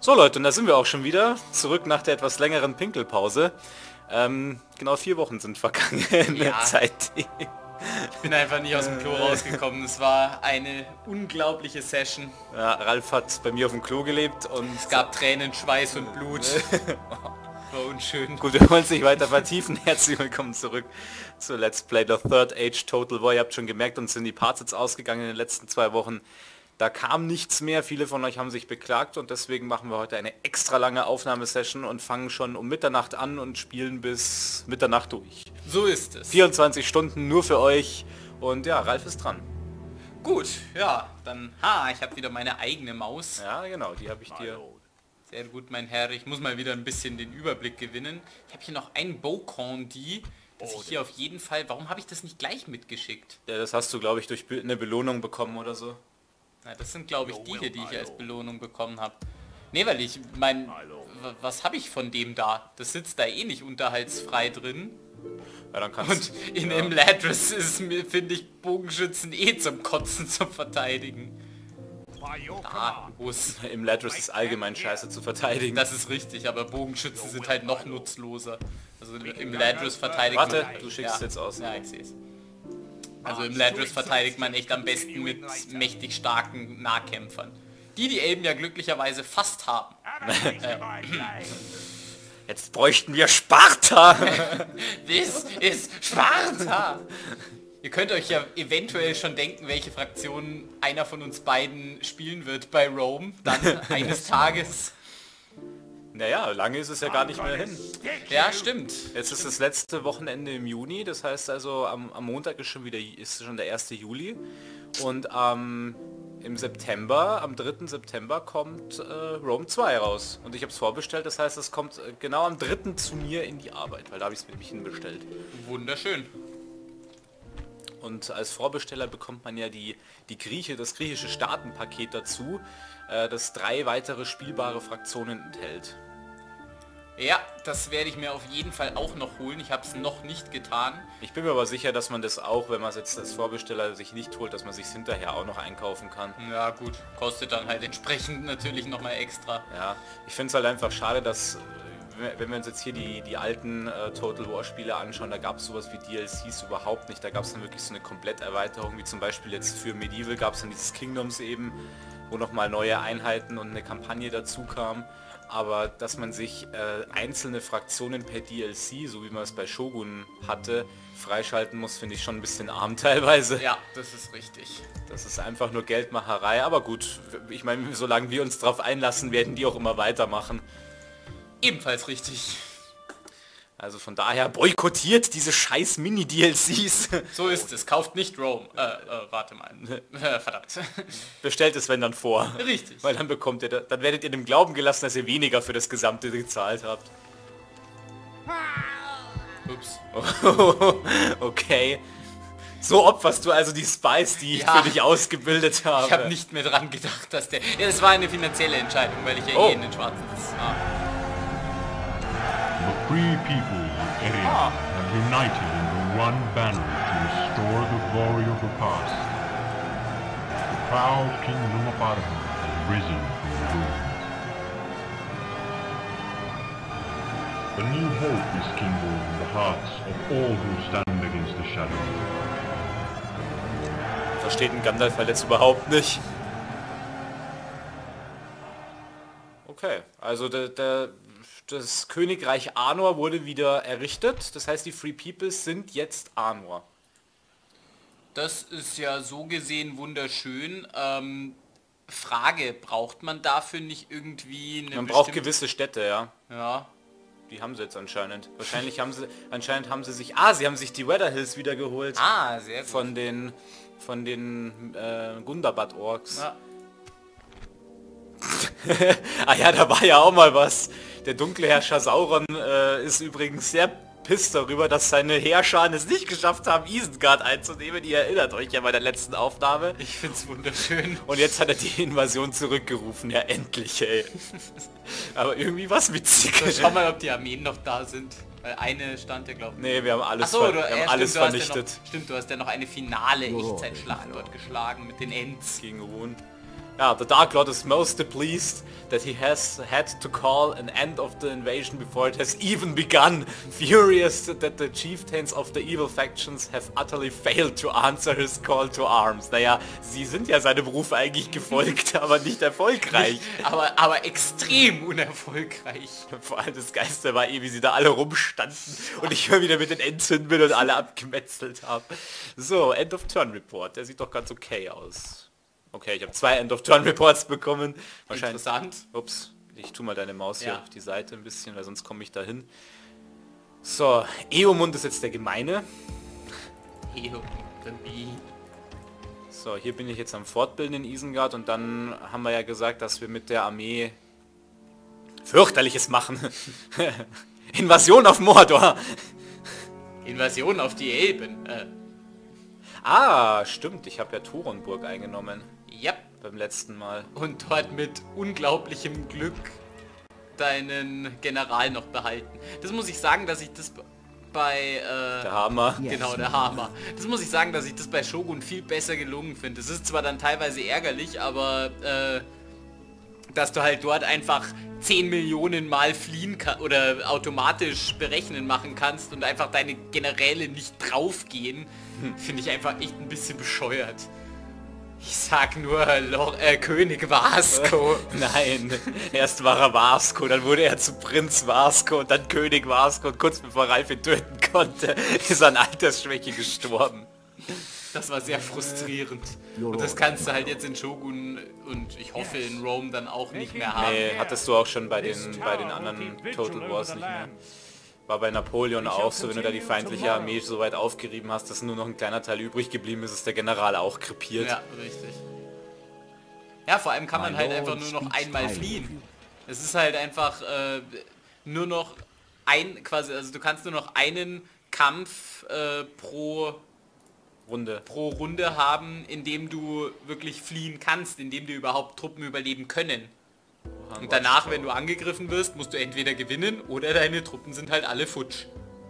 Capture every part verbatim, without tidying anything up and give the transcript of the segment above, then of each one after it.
So Leute, und da sind wir auch schon wieder, zurück nach der etwas längeren Pinkelpause. Ähm, genau vier Wochen sind vergangen, Ja. Zeit. Ich bin einfach nicht aus dem Klo rausgekommen. Es war eine unglaubliche Session. Ja, Ralf hat bei mir auf dem Klo gelebt und... Es gab Tränen, Schweiß und Blut. War unschön. Gut, wir wollen es nicht weiter vertiefen. Herzlich willkommen zurück zu Let's Play The Third Age Total War. Ihr habt schon gemerkt, uns sind die Parts jetzt ausgegangen in den letzten zwei Wochen. Da kam nichts mehr, viele von euch haben sich beklagt und deswegen machen wir heute eine extra lange Aufnahmesession und fangen schon um Mitternacht an und spielen bis Mitternacht durch. So ist es. vierundzwanzig Stunden nur für euch und ja, Ralf ist dran. Gut, ja, dann, ha, ich habe wieder meine eigene Maus. Ja, genau, die habe ich dir... Sehr gut, mein Herr. Ich muss mal wieder ein bisschen den Überblick gewinnen. Ich habe hier noch ein Bocandi, das ich hier auf jeden Fall... Warum habe ich das nicht gleich mitgeschickt? Ja, das hast du, glaube ich, durch eine Belohnung bekommen oder so. Na, das sind, glaube ich, die hier, die ich als Belohnung bekommen habe. Nee, weil ich mein... w- Was habe ich von dem da? Das sitzt da eh nicht unterhaltsfrei drin. Ja, dann kannst Und in ja. dem Ladris ist mir, finde ich, Bogenschützen eh zum Kotzen zum Verteidigen. Ah, Bus. Im Ladris ist allgemein scheiße zu verteidigen. Das ist richtig, aber Bogenschützen sind halt noch nutzloser. Also im Ladris verteidigt Warte, man... du schickst ja, jetzt aus. Ja, ich sehe es. Also im Ladris verteidigt man echt am besten mit mächtig starken Nahkämpfern. Die die Elben ja glücklicherweise fast haben. Jetzt bräuchten wir Sparta! This ist Sparta! Ihr könnt euch ja eventuell schon denken, welche Fraktion einer von uns beiden spielen wird bei Rome, dann eines Tages. Naja, lange ist es ja gar nicht mehr hin. Ja, stimmt. Jetzt ist das letzte Wochenende im Juni, das heißt also am, am Montag ist schon wieder ist schon der erste Juli und ähm, im September, am dritten September kommt äh, Rome zwei raus und ich habe es vorbestellt, das heißt es kommt äh, genau am dritten zu mir in die Arbeit, weil da habe ich es mit mich hinbestellt. Wunderschön. Und als Vorbesteller bekommt man ja die, die Grieche, das griechische Staatenpaket dazu, äh, das drei weitere spielbare Fraktionen enthält. Ja, das werde ich mir auf jeden Fall auch noch holen. Ich habe es noch nicht getan. Ich bin mir aber sicher, dass man das auch, wenn man es jetzt als Vorbesteller sich nicht holt, dass man sich hinterher auch noch einkaufen kann. Ja gut, kostet dann halt entsprechend natürlich nochmal extra. Ja, ich finde es halt einfach schade, dass, äh, wenn wir uns jetzt hier die, die alten äh, Total War Spiele anschauen, da gab es sowas wie D L Cs überhaupt nicht. Da gab es dann wirklich so eine Kompletterweiterung, wie zum Beispiel jetzt für Medieval gab es dann dieses Kingdoms eben, wo nochmal neue Einheiten und eine Kampagne dazu kam. Aber dass man sich äh, einzelne Fraktionen per D L C, so wie man es bei Shogun hatte, freischalten muss, finde ich schon ein bisschen arm teilweise. Ja, das ist richtig. Das ist einfach nur Geldmacherei, aber gut, ich meine, solange wir uns darauf einlassen, werden die auch immer weitermachen. Ebenfalls richtig. Also von daher boykottiert diese scheiß Mini-D L Cs. So ist es. Kauft nicht Rome. Äh, äh, warte mal. Äh, verdammt. Bestellt es wenn dann vor. Richtig. Weil dann bekommt ihr, da- dann werdet ihr dem Glauben gelassen, dass ihr weniger für das Gesamte gezahlt habt. Ups. Okay. So opferst du also die Spies, die ich Ja. für dich ausgebildet habe. Ich habe nicht mehr dran gedacht, dass der... Ja, das war eine finanzielle Entscheidung, weil ich ja Oh. eh in den Schwarzen sitze. Ah. The free people of Erin Ah. have united under one banner to restore the glory of the past. The proud King Numaparva has risen from the ruins. A new hope is kindled in the hearts of all who stand against the shadow. Versteht ein Gandalf halt jetzt überhaupt nicht. Okay, also der, der, das Königreich Arnor wurde wieder errichtet. Das heißt, die Free Peoples sind jetzt Arnor. Das ist ja so gesehen wunderschön. Ähm, Frage, braucht man dafür nicht irgendwie eine Man braucht bestimmte- gewisse Städte, ja. Ja. Die haben sie jetzt anscheinend. Wahrscheinlich haben sie, anscheinend haben sie sich, ah, sie haben sich die Weather Hills wieder geholt. Ah, sehr gut. Von den, von den äh, Gundabad-Orks. Ja. Ah ja, da war ja auch mal was. Der dunkle Herrscher Sauron äh, ist übrigens sehr pisst darüber, dass seine Heerscharen es nicht geschafft haben, Isengard einzunehmen. Ihr erinnert euch ja bei der letzten Aufnahme. Ich find's wunderschön. Und jetzt hat er die Invasion zurückgerufen. Ja, endlich, ey. Aber irgendwie was witzig. So, schau mal, ob die Armeen noch da sind. Weil eine stand ja, glaube ich. Nee, wir haben alles, Achso, ver du, wir haben ja, alles stimmt, du hast vernichtet. ja noch, stimmt, du hast ja noch eine finale Echtzeitschlacht dort geschlagen mit den Ents. Gegen Ruhen. Yeah, the Dark Lord is most pleased that he has had to call an end of the invasion before it has even begun, furious that the chieftains of the evil factions have utterly failed to answer his call to arms. Naja, sie sind ja seinem Beruf eigentlich gefolgt, aber nicht erfolgreich. aber, aber extrem unerfolgreich. Vor allem das Geiste war eh, wie sie da alle rumstanden und ich immer wieder mit den Endzünden bin und alle abgemetzelt habe. So, End of Turn Report, der sieht doch ganz okay aus. Okay, ich habe zwei End-of-Turn-Reports bekommen. Wahrscheinlich. Interessant. Ups, ich tue mal deine Maus Ja. hier auf die Seite ein bisschen, weil sonst komme ich da hin. So, Eomund ist jetzt der Gemeine. So, hier bin ich jetzt am Fortbilden in Isengard und dann haben wir ja gesagt, dass wir mit der Armee fürchterliches machen. Invasion auf Mordor. Invasion auf die Elben. Äh, Ah, stimmt, ich habe ja Thoronburg eingenommen ja. beim letzten Mal. Und dort mit unglaublichem Glück deinen General noch behalten. Das muss ich sagen, dass ich das bei... Äh, Der Hammer. Genau, der Hammer. Das muss ich sagen, dass ich das bei Shogun viel besser gelungen finde. Es ist zwar dann teilweise ärgerlich, aber äh, dass du halt dort einfach zehn Millionen Mal fliehen kann oder automatisch berechnen machen kannst und einfach deine Generäle nicht draufgehen, finde ich einfach echt ein bisschen bescheuert. Ich sag nur Lor äh, König Vasco. Nein, erst war er Vasco, dann wurde er zu Prinz Vasco und dann König Vasco und kurz bevor Ralf ihn töten konnte, ist er an Altersschwäche gestorben. Das war sehr frustrierend. Und das kannst du halt jetzt in Shogun und ich hoffe in Rome dann auch nicht mehr haben. Nee, hattest du auch schon bei den, bei den anderen Total Wars nicht mehr. War bei Napoleon auch so, wenn du da die feindliche Armee so weit aufgerieben hast, dass nur noch ein kleiner Teil übrig geblieben ist, ist der General auch krepiert. Ja, richtig. Ja, vor allem kann man halt einfach nur noch einmal fliehen. Es ist halt einfach äh, nur noch ein, quasi, also du kannst nur noch einen Kampf äh, pro Runde. pro Runde haben, in dem du wirklich fliehen kannst, in dem du überhaupt Truppen überleben können. Und danach, wenn du angegriffen wirst, musst du entweder gewinnen oder deine Truppen sind halt alle futsch.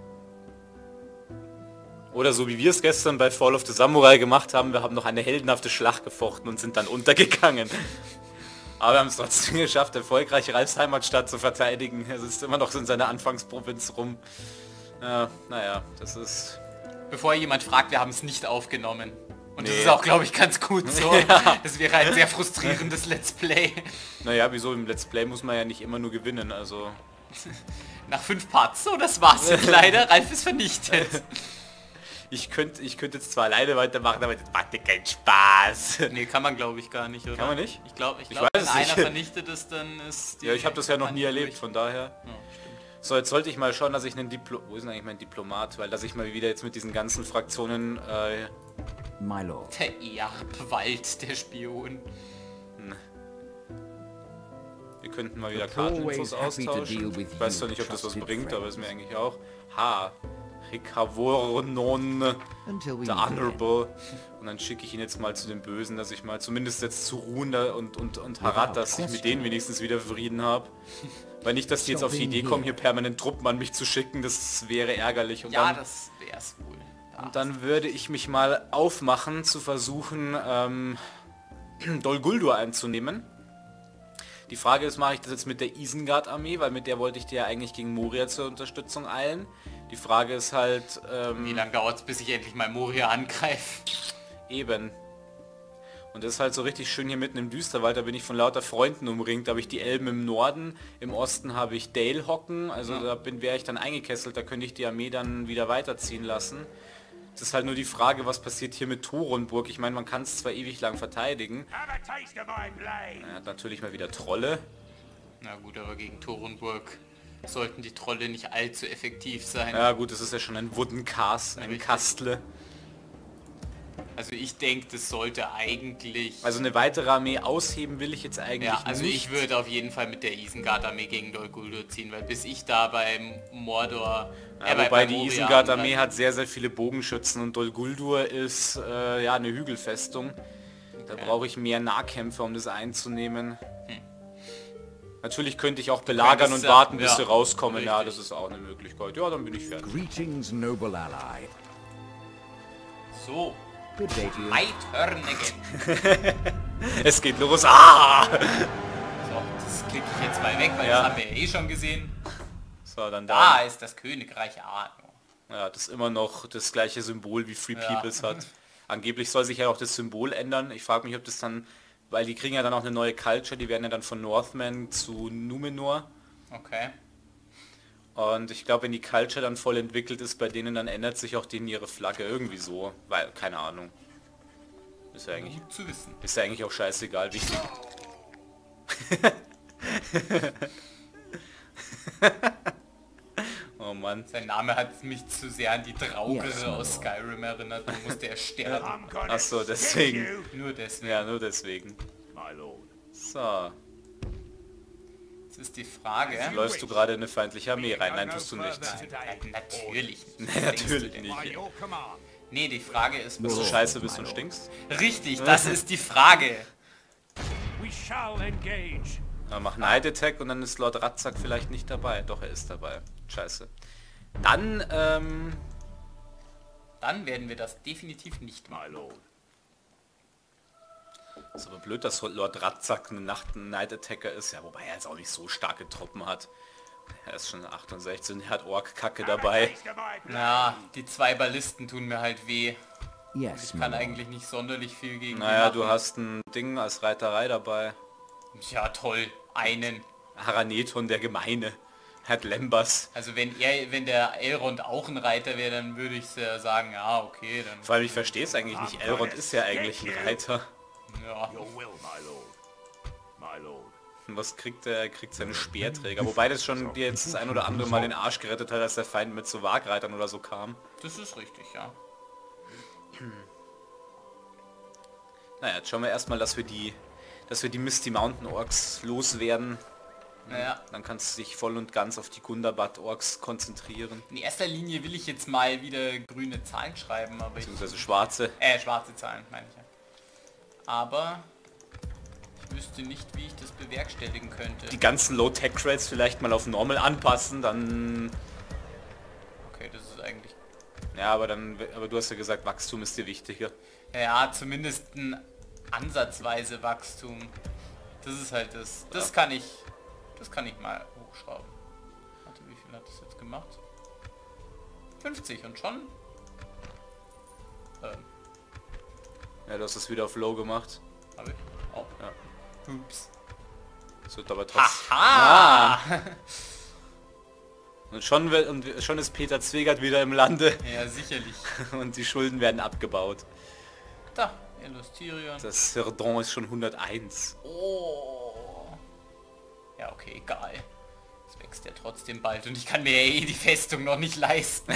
Oder so wie wir es gestern bei Fall of the Samurai gemacht haben, wir haben noch eine heldenhafte Schlacht gefochten und sind dann untergegangen. Aber wir haben es trotzdem geschafft, erfolgreich Ralfs Heimatstadt zu verteidigen. Er sitzt immer noch in seiner Anfangsprovinz rum. Ja, naja, das ist... Bevor jemand fragt, wir haben es nicht aufgenommen. Und das Nee. ist auch, glaube ich, ganz gut so. Ja. Das wäre ein sehr frustrierendes Let's Play. Naja, wieso? Im Let's Play muss man ja nicht immer nur gewinnen, also... Nach fünf Parts, so, das war's jetzt leider. Ralf ist vernichtet. Ich könnte ich könnte jetzt zwar alleine weitermachen, aber das macht dir keinen Spaß. Nee, kann man, glaube ich, gar nicht, oder? Kann man nicht? Ich glaube, ich Ich glaub, weiß wenn es einer nicht. vernichtet ist, dann ist... die Ja, ich habe das ja noch Kampagne nie erlebt, durch. von daher... Ja, stimmt. So, jetzt sollte ich mal schauen, dass ich einen Diplo... Wo ist denn eigentlich mein Diplomat? Weil, dass ich mal wieder jetzt mit diesen ganzen Fraktionen... Äh, My lord. Der Erbwald, der Spion. wir könnten mal wieder Always Karteninfos happy to deal austauschen. with Ich weiß you, zwar nicht, ob das was trusted bringt, friend. aber ist mir eigentlich auch... Ha! Rikavornon... Until we The meet again. Honorable. Und dann schicke ich ihn jetzt mal zu den Bösen, dass ich mal zumindest jetzt zu Runda und, und, und Harad, dass ich mit denen wenigstens wieder Frieden habe. Weil nicht, dass die jetzt auf die Idee kommen, hier permanent Truppen an mich zu schicken, das wäre ärgerlich. Und Ja, dann, das wär's wohl. Ja. und dann würde ich mich mal aufmachen, zu versuchen, ähm, Dol Guldur einzunehmen. Die Frage ist, mache ich das jetzt mit der Isengard-Armee, weil mit der wollte ich dir ja eigentlich gegen Moria zur Unterstützung eilen. Die Frage ist halt, ähm, Wie lange dauert es, bis ich endlich mal Moria angreife? eben. Und das ist halt so richtig schön hier mitten im Düsterwald, da bin ich von lauter Freunden umringt, da habe ich die Elben im Norden, im Osten habe ich Dale hocken, also Ja. da bin wäre ich dann eingekesselt, da könnte ich die Armee dann wieder weiterziehen lassen. Es ist halt nur die Frage, was passiert hier mit Thoronburg. Ich meine, man kann es zwar ewig lang verteidigen. Er hat natürlich mal wieder Trolle. Na gut, aber gegen Thoronburg sollten die Trolle nicht allzu effektiv sein. Ja gut, das ist ja schon ein Wooden Cast, ein Richtig. Kastle. Also ich denke, das sollte eigentlich... Also eine weitere Armee ausheben will ich jetzt eigentlich ja, also nicht. ich würde auf jeden Fall mit der Isengard-Armee gegen Dol Guldur ziehen, weil bis ich da beim Mordor... Ja, äh, bei- wobei bei die Moria Isengard-Armee angreife. hat sehr, sehr viele Bogenschützen und Dol Guldur ist äh, ja eine Hügelfestung. Da Okay. brauche ich mehr Nahkämpfer, um das einzunehmen. Natürlich könnte ich auch belagern und könntest ja- warten, bis ja, sie rauskommen. Ja, richtig. das ist auch eine Möglichkeit. Ja, dann bin ich fertig. Greetings, noble ally. So, Good day to you. my turn again. Es geht los. Ah! So, das klicke ich jetzt mal weg, weil Ja. das haben wir ja eh schon gesehen. So, dann Da da. ist das Königreich Arno. Ja, das ist immer noch das gleiche Symbol wie Free Ja. Peoples hat. Angeblich soll sich ja auch das Symbol ändern. Ich frage mich, ob das dann, weil die kriegen ja dann auch eine neue Culture, die werden ja dann von Northmen zu Numenor. Okay. Und ich glaube, wenn die Culture dann voll entwickelt ist bei denen, dann ändert sich auch denen ihre Flagge irgendwie so. Weil, keine Ahnung. Ist ja eigentlich, Gut zu wissen. ist ja eigentlich auch scheißegal, wichtig. Oh Mann. Sein Name hat mich zu sehr an die Draugere Yes, aus Skyrim erinnert. Da musste er sterben. Ach so, deswegen. Nur deswegen. Ja, nur deswegen. So. Jetzt ist die Frage. Läufst du gerade in eine feindliche Armee rein? Nein, tust du nicht. Nein, natürlich nicht. Nee, Was denkst du natürlich denn? nicht. Nee, die Frage ist... Bist du scheiße bist und stinkst? Richtig, das ist die Frage. Ja, mach Night Attack und dann ist Lord Ratzak vielleicht nicht dabei. Doch, er ist dabei. Scheiße. Dann, ähm... Dann werden wir das definitiv nicht machen. ist aber blöd, dass Lord Ratzak eine Nacht ein Night Attacker ist. Ja, wobei er jetzt auch nicht so starke Truppen hat. Er ist schon achtundsechzig und er hat Ork-Kacke dabei. Ja, die zwei Ballisten tun mir halt weh. Yes, Ich my kann lord. eigentlich nicht sonderlich viel gegen die Naja, machen. du hast ein Ding als Reiterei dabei. Ja, toll. Einen. Haraneton, der Gemeine. Hat Lembas. Also wenn er, wenn der Elrond auch ein Reiter wäre, dann würde ich äh, sagen, ja, okay, dann... Vor allem, ich verstehe es eigentlich nicht. Elrond ist ja eigentlich ein Reiter. Ja. Und was kriegt er? Er kriegt seine Speerträger. Wobei das schon dir jetzt das ein oder andere Mal den Arsch gerettet hat, als der Feind mit so Wagreitern oder so kam. Das ist richtig, ja. Naja, jetzt schauen wir erstmal, dass wir die dass wir die Misty Mountain Orks loswerden. Naja, Dann kannst du dich voll und ganz auf die Gundabad Orks konzentrieren. in erster Linie will ich jetzt mal wieder grüne Zahlen schreiben, aber ich... Beziehungsweise schwarze. Äh, schwarze Zahlen, meine ich ja. Aber ich wüsste nicht, wie ich das bewerkstelligen könnte. Die ganzen Low-Tech-Crates vielleicht mal auf Normal anpassen, dann... Okay, das ist eigentlich... Ja, aber dann... Aber du hast ja gesagt, Wachstum ist dir wichtiger. Ja, zumindest ein ansatzweise Wachstum. Das ist halt das. Das kann ich... Das kann ich mal hochschrauben. Warte, wie viel hat das jetzt gemacht? fünfzig und schon? Ähm, Ja, du hast es wieder auf Low gemacht. hab ich? Oh. Ja. Ups. Das wird aber trotzdem... Haha! Und schon, wird, und schon ist Peter Zwegert wieder im Lande Ja, sicherlich. und die Schulden werden abgebaut. Da, Illustrieren. Das Hirdon ist schon hunderteins. Oh. Ja, okay, egal. Es wächst ja trotzdem bald und ich kann mir ja eh die Festung noch nicht leisten.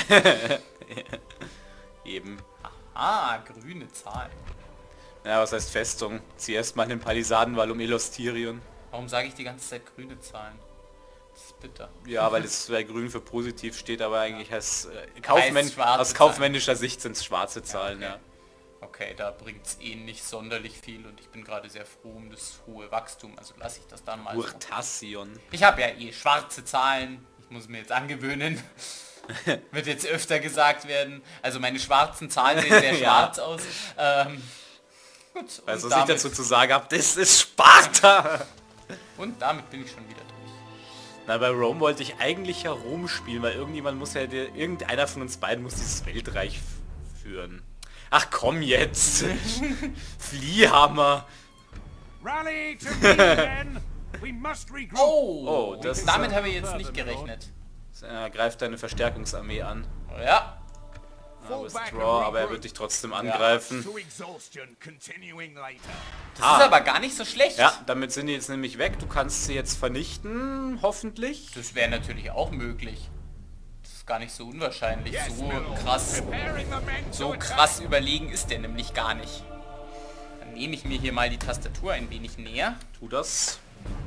Eben. Ah, grüne Zahlen. Ja, was heißt Festung? Zieh erstmal in den Palisadenwall um Elostirion. Warum sage ich die ganze Zeit grüne Zahlen? Das ist bitter. Ja, weil es bei grün für positiv steht, aber eigentlich heißt äh, Kaufmänn schwarze aus kaufmännischer Sicht sind es schwarze Zahlen, okay. ja. Okay, da bringt es eh nicht sonderlich viel und ich bin gerade sehr froh um das hohe Wachstum, also lasse ich das dann mal so. Urtation. Ich habe ja eh schwarze Zahlen, ich muss mir jetzt angewöhnen. Wird jetzt öfter gesagt werden. Also meine schwarzen Zahlen sehen sehr Ja. schwarz aus. Ähm, gut, und, Also was ich damit, dazu zu sagen habe, das ist Sparta! und damit bin ich schon wieder durch. Na, bei Rome wollte ich eigentlich ja Rom spielen, weil irgendjemand muss ja, der, irgendeiner von uns beiden muss dieses Weltreich f- führen. Ach komm jetzt! Fliehhammer! Rally to me, men! We must regroup. Oh, Oh, das ist damit ja- habe ich jetzt nicht gerechnet. Er greift deine Verstärkungsarmee an. Ja, Ja, Withdraw, aber er wird dich trotzdem angreifen. To exhaustion, continuing later. das Ah. ist aber gar nicht so schlecht. Ja, damit sind die jetzt nämlich weg. Du kannst sie jetzt vernichten, hoffentlich. Das wäre natürlich auch möglich. Das ist gar nicht so unwahrscheinlich. So krass, Preparing the men so to krass überlegen ist der nämlich gar nicht. Dann nehme ich mir hier mal die Tastatur ein wenig näher. Tu das.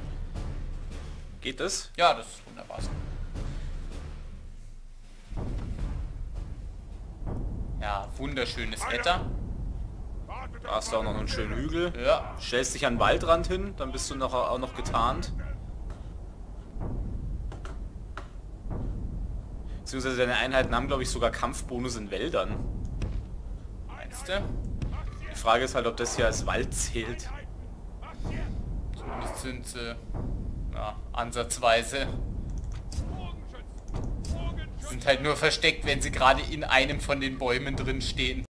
Geht es? Ja, das ist wunderbar so. Ja, wunderschönes Wetter. Da hast du auch noch einen schönen Hügel. Ja, Stellst dich an den Waldrand hin, dann bist du noch, auch noch getarnt. Beziehungsweise deine Einheiten haben, glaube ich, sogar Kampfbonus in Wäldern. meinst du? Die Frage ist halt, ob das hier als Wald zählt. sind sie ja, ansatzweise. Sind halt nur versteckt, wenn sie gerade in einem von den Bäumen drin stehen.